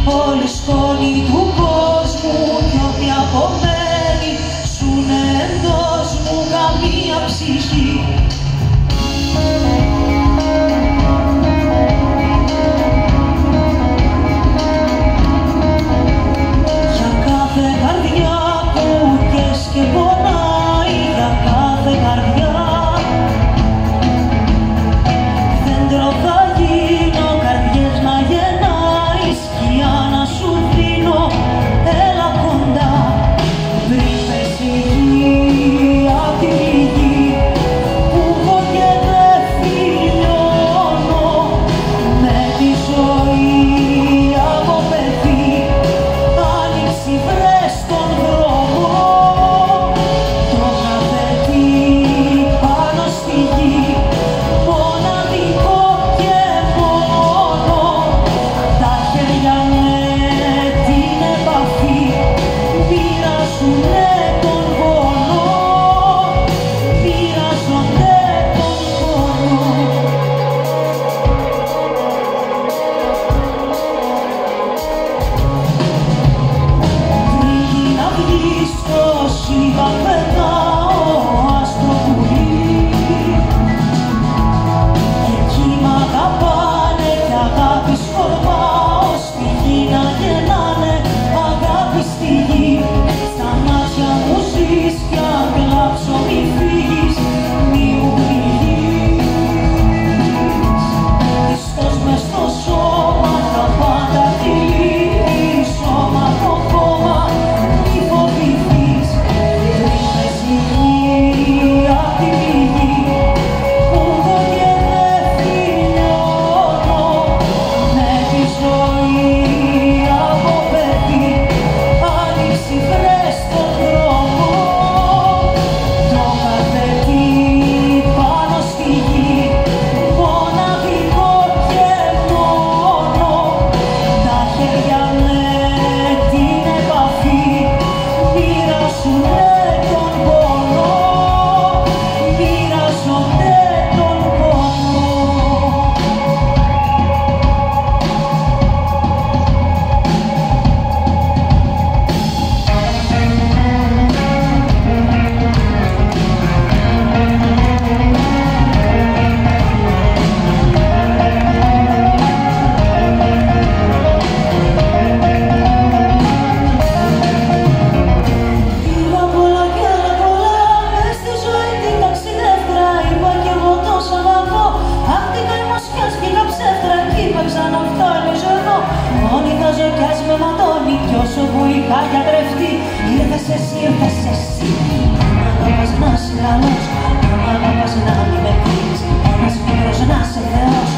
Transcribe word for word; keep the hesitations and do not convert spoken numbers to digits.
όλη η σκόνη του κόσμου κι ό,τι απομένει ζουνε εντός μου καμία ψυχή. Για κάθε καρδιά που κες και πονάει, για κάθε καρδιά δέντρο θα γίνω, καρδιές να γεννάει, σκιά να σου δίνω, έλα κοντά. Πριν πέσει η γη απ' τη γη που έχω και δεν φιλιώνω, με τη ζωή από παιδί άνοιξη βρες τον δρόμο. Το καθετή πάνω στη γη μοναδικό και μόνο, τα χέρια με την επαφή μοιράζουνε τον πόνο, μοιράζονται τον πόνο. Πριν να βγεις στο σύμπαν πετάω αστροπουλί, εκεί μ' αγαπάνε κι αγάπη σκορπάω, στη γη να γεννάνε αγάπη στη γη. Στα μάτια μου ζεις κι αν κλάψω μη φύγεις, μη μου πνιγείς. Χριστός μες στο σώμα τα πάντα τυλίγει, σώμα το χώμα μη φοβηθείς. Πριν πέσει η γη απ' τη γη που έχω και δεν φιλιώνω, με τη ζωή από παιδί άνοιξη βρες τον δρόμο. Το καθετή πάνω στη γη μοναδικό και μόνο, τα χέρια με την επαφή μοιράζουνε τον πόνο, μοιράζονται τον πόνο. Είδα πολλά κι άλλα πολλά, μες στη ζωή την ταξιδεύτρα, είπα κι εγώ τόσο αγαπώ. Χάθηκα η μοσιάς κι είχα ψεύτρα κι είπα ξαναφτάνιζω εδώ. Μόνη θα ζω κι ας με ματώνει κι όσο που είχα γιατρευτεί, ήρθες εσύ, ήρθες εσύ. Αν αγαπάς να είσαι καλός, αν αγαπάς να μην με πεις, ένας μικρός να είσαι Θεός.